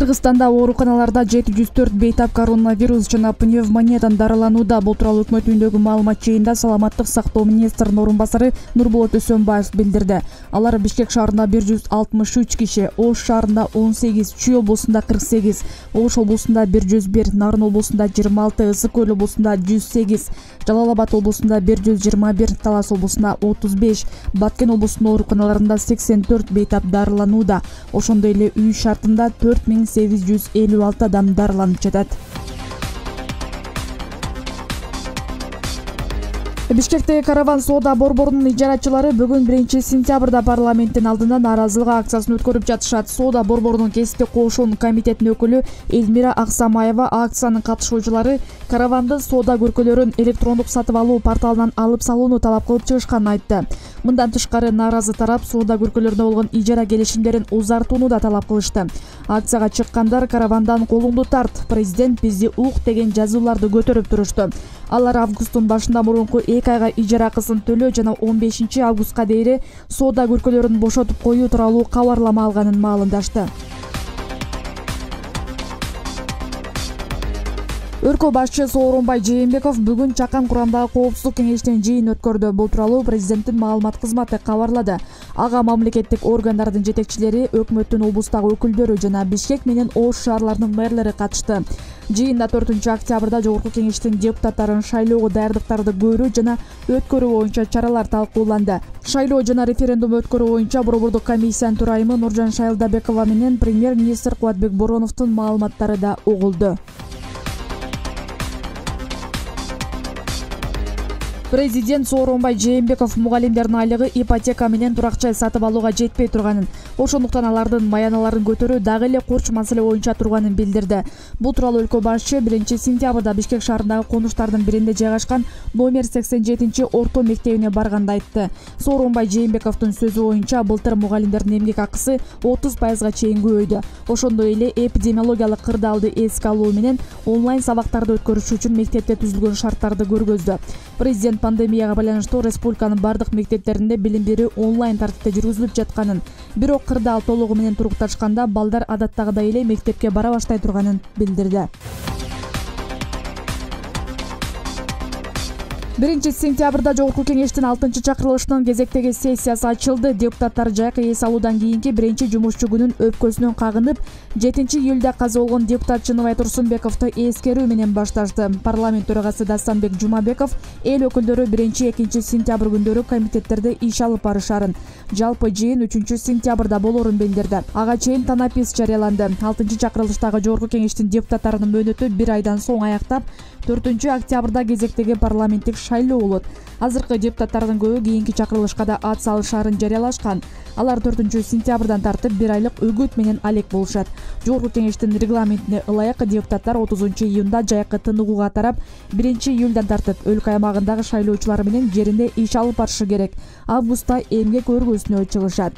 Кыргызстанда ооруканаларда 704 бейтап коронавирус жана пневмониядан дарыланууда. Бул тууралуу өкмөт үйүндөгү маалымат жыйында саламаттык сактоо министринин орун басары Нурболот Өсөнбаев билдирди. Алар Бишкек шаарында 163 киши, Ош шаарында 18, Чүй облусунда 48, Ош облусунда 101, Нарын облусунда 26, Ысык Көл облусунда 108, Жалал Абад облусунда 121, Талас облусунда 35, Баткен облусунун ооруканаларында 84 бейтап дарыланууда. Ошондой эле үй шартында 4856 адам дарыланып жатат. Бишкектеги караван соода борборунун ижарачылары бүгүн 1-сентябрда парламенттин алдында нааразылык акциясын өткөрүп жатышат. Соода борборунун кесиптик кошуун комитетинин өкүлү Эльмира Аксамаева акциянын катышуучулары караванды соода көркөлөрүн электрондук сатып алуу порталынан алып салууну талап кылып чыгышканын айтты. Мындан тышкары нааразы тарап соода көркөлөрүнө болгон ижара келишимдерин узартууну да талап кылышты. Акцияга чыккандар каравандан колуңду тарт, президент бизди ук деген жазууларды көтөрүп турушту. Алар августтун башында мурунку 2 айга ижара акысын төлөө жана 15 августка дейин соода көркөлөрүн бошотуп коюу тууралуу кабарлама алганын маалымдашты. Өркө башчы Сооронбай Жээнбеков бүгүн чакан курамдагы коопсуздук кеңешинин жыйын өткөрдү. Бул тууралуу президенттин маалымат кызматы кабарлады. Ага мамлекеттик органдардын жетекчилери, өкмөттүн облустагы өкүлдөрү жана Бишкек менен Ош шаарларынын мэрлери катышты. Жыйында 4 октябрда жогорку кеңештин депутаттарын шайлоого даярдыктарды көрүү жана өткөрүү боюнча чаралар талкууланды. Шайлоо жана референдум өткөрүү боюнча борбордук комиссиянын төрайымы Нуржан Шайлдабекова менен премьер-министр Кубатбек Бороновдун маалыматтары да угулду. Президент Сооронбай Жээнбеков мугалимдердин айлыгы ипотека менен турак жай сатып алууга жетпей турганын, ошондуктан алардын маяналарын көтөрүү дагы эле курч маселе боюнча турганын билдирди. Бул тууралуу өлкө башчы 1-сентябрда Бишкек шаарындагы конуштардын биринде жайгашкан номер 87 орто мектебине барганда айтты. Сооронбай Жээнбековдун сөзү боюнча былтыр мугалимдердин эмгек акысы 30%га чейин көбөйдү. Ошондой эле эпидемиологиялык кырдаалды эске алуу менен онлайн сабактарды өткөрүш үчүн мектепте түзүлгөн шарттарды көргөздү. Президент пандемияга байланыштуу республиканын бардык мектептеринде билим берүү онлайн тартипте жүргүзүлүп жатканын, бирок кырдаал толугу менен турукташканда балдар адаттагыдай эле мектепке бара баштай турганын билдирди. 1-сентябрда жогорку кеңештин 6-чакырылышынын кезектеги сессиясы ачылды. Депутаттар жайкы эс алуудан кийинки 1-жумушчу күнүн өпкөсүнөн кагынып, 7-июлда каза болгон депутат Чыныбай Турсунбековду эскерүү менен башташты. Парламент төрагасы Дастамбек Жумабеков эл өкүлдөрү 1-2 сентябрь күндөрү комитеттерде иш алып барышарын, жалпы жыйын 3-сентябрда болорун билдирди. Ага чейин танапис жарыяланды. 6-чакырылыштагы жогорку кеңештин депутаттарынын мөөнөтү 1 айдан соң аяктап, 4-октябрда кезектеги парламенттик шайлоо болот. Азыркы депутаттардын көбү кийинки чакырылышка да ат салышаарын жарыялашкан. Алар 4-сентябрдан тартып 1 айлык үгүт менен алек болушат. Жогорку кеңештин регламентине ылайык депутаттар 30-июнда жайкы тыныгууга тарап, 1-июлдан тартып өлкө аймагындагы шайлоочулар менен жеринде иш алып барышы керек. Августта эмгек өргөсүнө чыгышат.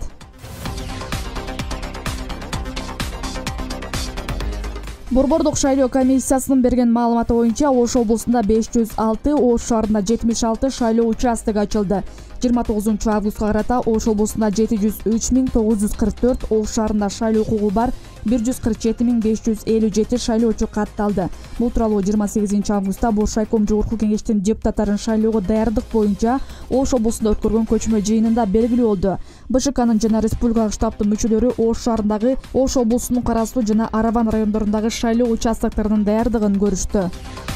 Борбордук шайлоо комиссиясынын берген маалыматы боюнча Ош облусунда 506, Ош шаарында 76 шайлоо участогу ачылды. 29 августка карата Ош облусунда 703.944, Ош шаарында шайлоо укугу бар 147.557 шайлоочу катталды. Бул тууралуу 28 августта Бош райком жогорку кеңештин депутаттарын шайлоого даярдык боюнча Ош облусунда өткөргөн көчмө жыйынында белгилүү болду. БШКнын жана республикалык штабтын мүчөлөрү Ош шаарындагы, Ош облусунун карастуу жана Араван райондорундагы шайлоо участокторунун даярдыгын көрүштү.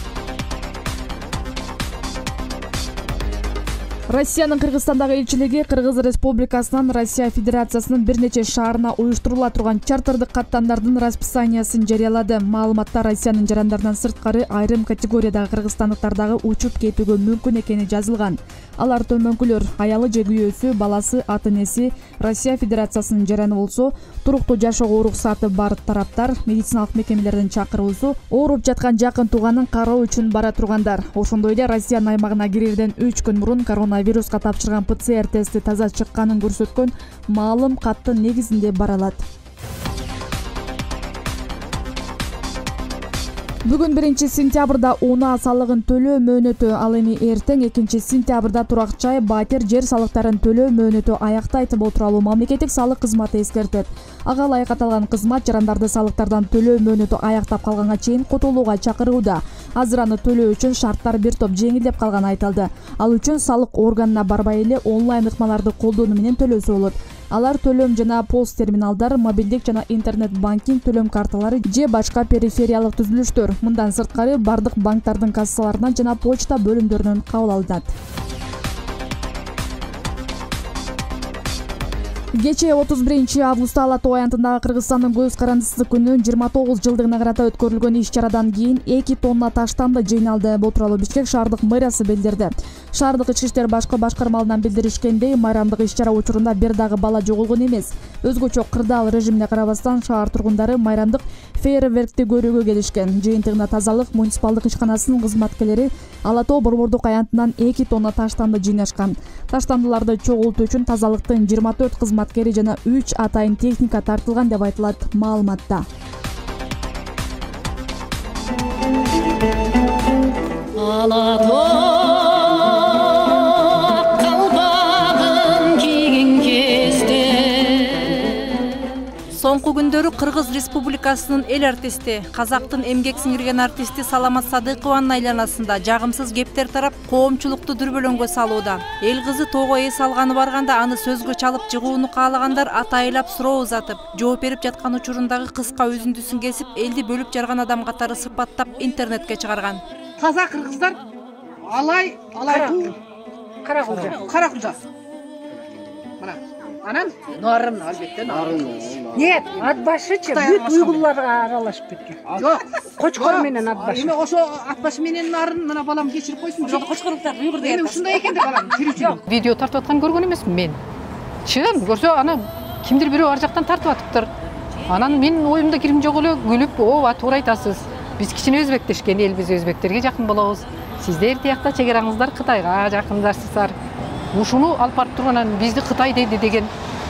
Россиянын Кыргызстандагы элчилиги Кыргыз Республикасынын Россия Федерациясынын бир нече шаарына уюштурула турган чартердик каттамдардын расписаниясын жарыялады. Маалыматта Россиянын жарандарынан сырткары айрым категориядагы кыргызстандыктардагы учуп кетүүгө мүмкүн экени жазылган. Алар төмөнкүлөр: аялы же күйөөсү, баласы, ата-энеси Россия Федерациясынын жараны болсо, туруктуу жашоого уруксаты бар тараптар, медициналык мекемелердин чакыруусу, ооруп жаткан жакын тууганын кароо үчүн бара тургандар. Ошондой эле Россиянын аймагына кирерден 3 күн мурун коронавируска тапшырган ПЦР тести таза чыкканын көрсөткөн маалым каттын негизинде бара алат. Бүгүн 1-сентябрда унаа салыгын төлөө мөөнөтү, ал эми эртең 2-сентябрда турак жай, батир, жер салыктарын төлөө мөөнөтү аяктайт. Бул тууралуу мамлекеттик салык кызматы эскертет. Ага ылайык аталган кызмат жарандарды салыктардан төлөө мөөнөтү аяктап калганга чейин кутулууга чакырууда. Азыр аны төлөө үчүн шарттар бир топ жеңилдеп калганы айтылды. Ал үчүн салык органына барбай эле онлайн ыкмаларды колдонуу менен төлөсө болот. Алар төлөм жана пост терминалдар, мобилдик жана интернет банкинг төлөм карталары же башка перифериялык түзүлүштөр. Мындан сырткары бардык банктардын кассаларынан жана почта бөлүмдөрүнөн кабыл алынат. Кечээ 31-августта Ала Тоо аянтындагы Кыргызстандын көз карандысыз күнүнүн 29 жылдыгына карата өткөрүлгөн иш-чарадан кийин 2 тонна таштанды жыйналды. Бул тууралуу Бишкек шаардык мэриясы билдирди. Шаардык ички иштер башкы башкармалынан билдиришкендей, майрамдык иш-чара учурунда бир дагы бала жоголгон эмес. Өзгөчө кырдаал режимине карабастан шаар тургундары майрамдык фейерверкти көрүүгө келишкен. Жыйынтыгына тазалык муниципалдык ишканасынын кызматкерлери Ала Тоо борбордук аянтынан 2 тонна таштанды жыйнашкан. Таштандыларды чогултуу үчүн тазалыктын 24 кызматкери жана 3 атайын техника тартылган деп айтылат маалыматта. Ала Тоо Соңку күндөрү Кыргыз Республикасынын эл артисти, казактын эмгек сиңирген артисти Саламат Садыкованын айланасында жагымсыз кептер тарап, коомчулукту дүрбөлөңгө салууда. Эл кызы тоого эс алганы барганда аны сөзгө чалып жыгууну каалагандар атайылап суроо узатып, жооп берип жаткан учурундагы кыска үзүндүсүн кесип, элди бөлүп жарган адам катары сыпаттап интернетке чыгарган. Таза кыргыздар алай каракулжа. Мына анан нарын албетте нарын. Нет, атбашычы бүт уйгурларга аралашып кеткен. Жок, Кочкор менен атбашы. Эми ошо атбашы менен нарын мына балам кечирип койсун. Жок, кочкорлуктар уйгур деген. Эми ушундай экен да балам, тирүүчү. Видео тартып аткан көргөн эмесмин мен. Чын, көрсө аны кимдир бирөө ар жактан тартып атыптыр. Анан мен оюмда кирим жок эле күлүп, ооба туура айтасыз. Биз кичине өзбектешкен элбиз, өзбектерге жакын болобуз. Сиздер тиякта чек араңыздар Кытайга жакындарсыздар. Ушуну алып барып турганан бизди Кытай деди деген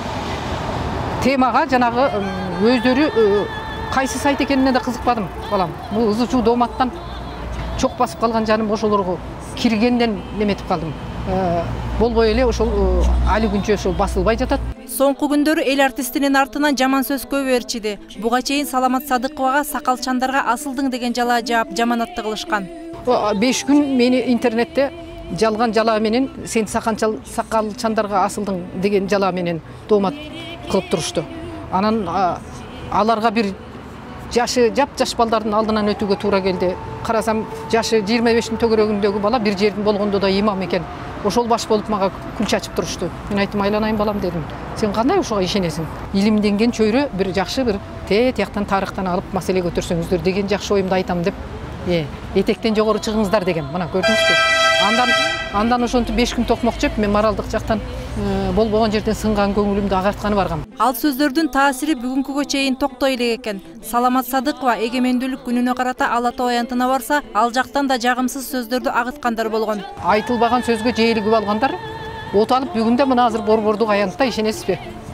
темага жанагы өздөрү кайсы сайт экенине да кызыкпадым, балам. Бул ызычуу дооматтан чок басып калган жаным ошолорго киргенден неметип калдым. Болбой эле ошол али күнчө ошол басылбай жатат. Соңку күндөрү эл артистинин артынан жаман сөз көп ээрчиди. Буга чейин Саламат Садыковага сакалчандарга асылдың деген жалаа жаап жаманатты кылышкан. 5 күн мени интернетте жалган жалаа менен сен сакалчандарга асылдың деген жалаа менен доомат кылып турушту. Анан аларга бир жашы жап-жаш балдардын алдынан өтүүгө туура келди. Карасам жашы 25-тин төгөрөгүндөгү бала бир жердин болгондо да имам экен. Ошол баш болуп мага күл чачып турушту. Мен айттым, айланайын балам дедим. Сен кандай ошого ишенесиң? Илимденген чөйрө бир жакшы бир тияктан тарыхтан алып маселе көтөрсөңүздөр деген жакшы оюмду айтам деп. Этектен жогору чыгыңыздар деген. Мына көрдүңүзбү? Андан ошентип 5 күн токмок жеп, мен моралдык жактан болбогон жерден сынган көңүлүмдү агартканы баргам. Ал сөздөрдүн таасири бүгүнкүгө чейин токтой элек экен. Саламат Садыкова эгемендүүлүк күнүнө карата Ала Тоо аянтына барса, ал жактан да жагымсыз сөздөрдү агыткандар болгон. Айтылбаган сөзгө жээлигип алгандар от алып бүгүндө мына азыр борбордук аянтта ишенесизби?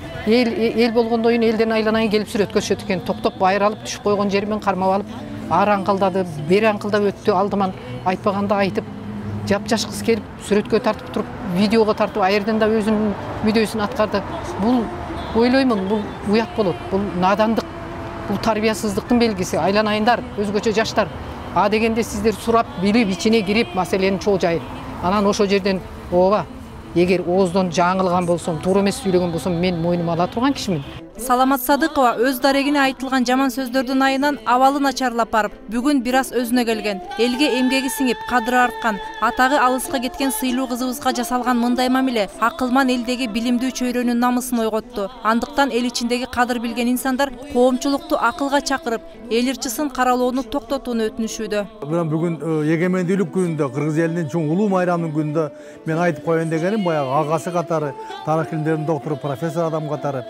Эл болгондон кийин элден айланайын келип сүрөткөзүшөт экен. Токтоп байыр алып түшүп койгон жеримен кармап алып, ар аңкылдады, бери аңкылдап өттү алдыман, айтпаганда айтып, жап-жаш кыз келип сүрөткө тартып туруп, видеого тартып, аерден да өзүнүн мүдөөсүн аткарды. Бул ойлоймун, бул уят болот. Бул надандык, бул тарбиясыздыктын белгиси. Айланайындар, өзгөчө жаштар. А дегенде сиздер сурап, билип, ичине кирип, маселенин чоо жайып. Анан ошол жерден ооба, эгер ооздон жаңылган болсом, туура эмес сүйлөгөн болсом, мен мойнума ала турган кишимин. Саламат Садыкова өз дарегине айтылган жаман сөздөрдүн айынан абалы начарлап барып, бүгүн бир аз өзүнө келген. Элге эмгеги сиңип, кадыры арткан, атагы алыска кеткен сыйлуу кызыбызга жасалган мындай мамиле акылман элдеги билимдүү чөйрөнүн намысын ойготту. Андыктан эл ичиндеги кадыр билген инсандар коомчулукту акылга чакырып, эл ырчысын каралоону токтотууну өтүнүшүүдө. Бүгүн эгемендүүлүк күнүндө, Кыргыз элинин чоң улуу майрамынын күнүндө мен айтып коеюн дегеним, баягы агасы катары, тарых илимдеринин доктору, профессор адам катары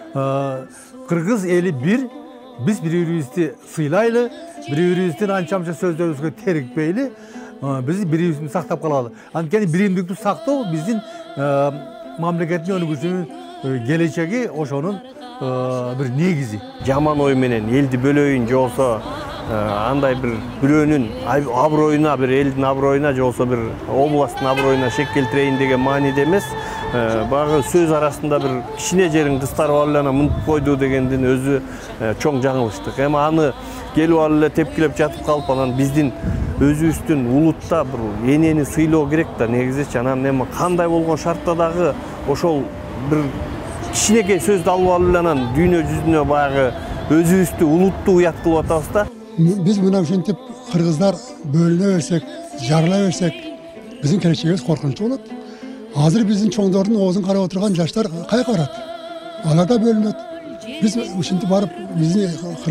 Кыргыз эли бир, биз бири-бирибизди сыйлайлы, бири-бирибиздин анча-мынча сөздөрүбүзгө терикпейли, биз бири-бирибизди сактап калалы. Анткени биримдикти сактоо биздин мамлекеттин өнүгүүсүнүн келечеги, ошонун бир негизи. Жаман ой менен элди бөлөйүн же болсо андай бирөөнүн аброюна, бир элдин аброюна же болбосо бир областтын аброюна шек келтирейин деген мааниде эмес. Баягы сөз арасында бир кичине жерин кыстарып алып эле мынтип койду дегендин өзү чоң жаңылыштык. Эми аны келип алып эле тепкилеп жатып калып, анан биздин өзүбүздүн улутта бир энени сыйлоо керек да негизичи. Анан эми кандай болгон шартта дагы ошол бир кичинекей сөздү алып эле анан дүйнө жүзүнө баягы өзүбүздү улутту уят кылып атабыз да. Biz mına uşintip Kırgızlar bölüne versek, jarla versek bizim keleceğimiz korkunçlu olur. Hazır bizim çoğunların oğuzun kara oturan yaşlar kaya karat. Onlar da bölünür. Biz uşintip varıp bizim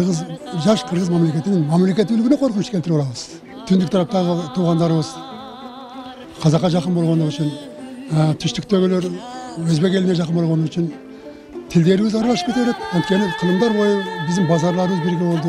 Kırgız memleketinin memleketülüğüne korkunç keltiriyoruz. Tündük tarafta tuğanlarımız Kazak'a yakın olduğu için, Tüştük'tekiler Özbek eline yakın olduğu için tillerimiz aralaş giderek, yani kılımlar boyu bizim pazarlarımız birge oldu.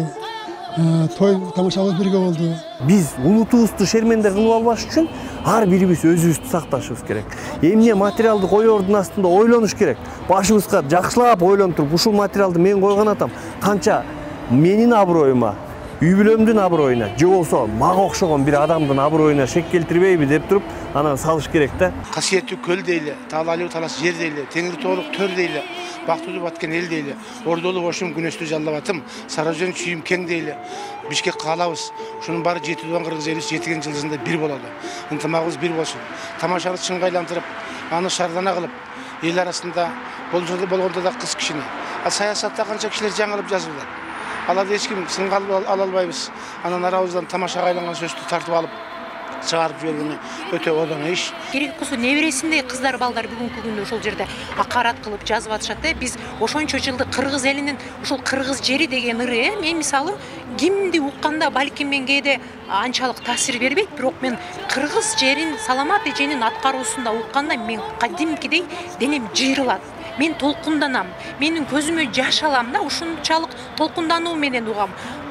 Toy tamашабыз birge oldu. Biz улутубузду шерменде кылып албаш үчүн ар бирибиз өзүбүздү сакташыбыз керек. Эмне материалды коёрдун астында ойлонуш керек. Башыбызга жакшылап ойлонуп туруп, ушул материалды мен койгон атам канча менин аброюма, үй бүлөмдүн аброюна же болсо мага окшогон бир адамдын аброюна шек келтирбейби деп туруп анан салыш керек да. Касиеттүү көл дейли, таалалуу талас жер дейли, теңир тоолук төр дейли, бактылуу баткен эл дейли, ордолуу бошум күнөстүү жаллабатым, Сарыөзөн чүйүм кең дейли. Бишкек каалабыз. Ушунун баары 7 кыргыз эли 7 жылдызында бир болоду. Ынтымагыбыз бир болсун. Тамашаны чыңгайлантырып, аны шардана кылып, эл арасында болгондо да кыз кишини. Ал саясатта канча кишилер жаңылып жазылат. Аларды эч ким сынга ала албайбыз. Анан арабыздан тамашага айланган сөздү тартып алып чыгарып жибергени өтө оңой иш. Керек болсо небересиндей кыздар балдар бүгүнкү күндө ошол жерде акарат кылып жазып атышат да. Биз ошончо жылды кыргыз элинин ушул кыргыз жери деген ыры, мен мисалы кимди укканда балким мен кээде анчалык таасир бербейт, бирок мен кыргыз жерин Саламат эженин аткаруусунда укканда мен кадимкидей денем жыйрылат. Мен толкунданам, менин көзүмө жаш алам да, ушунчалык толкундануу менен угам.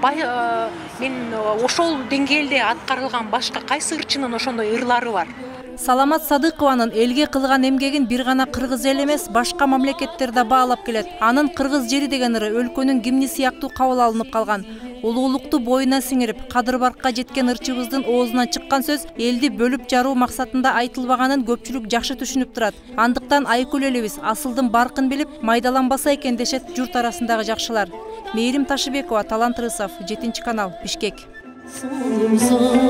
Мен ошол деңгээлде аткарылган башка кайсы ырчынын ошондой ырлары бар. Саламат Садыкованын элге кылган эмгегин бир гана кыргыз эл эмес, башка мамлекеттер да баалап келет. Анын кыргыз жери деген ыры өлкөнүн гимни сыяктуу кабыл алынып калган. Улуулукту боюна сиңирип, кадыр-баркка жеткен ырчыбыздын оозунан чыккан сөз элди бөлүп жаруу максатында айтылбаганын көпчүлүк жакшы түшүнүп турат. Андыктан айкөл элибиз асылдын баркын билип, майдаланбаса экен дешет журт арасындагы жакшылар. Мээрим Ташыбекова, Талант Рысов, 7 канал, Бишкек.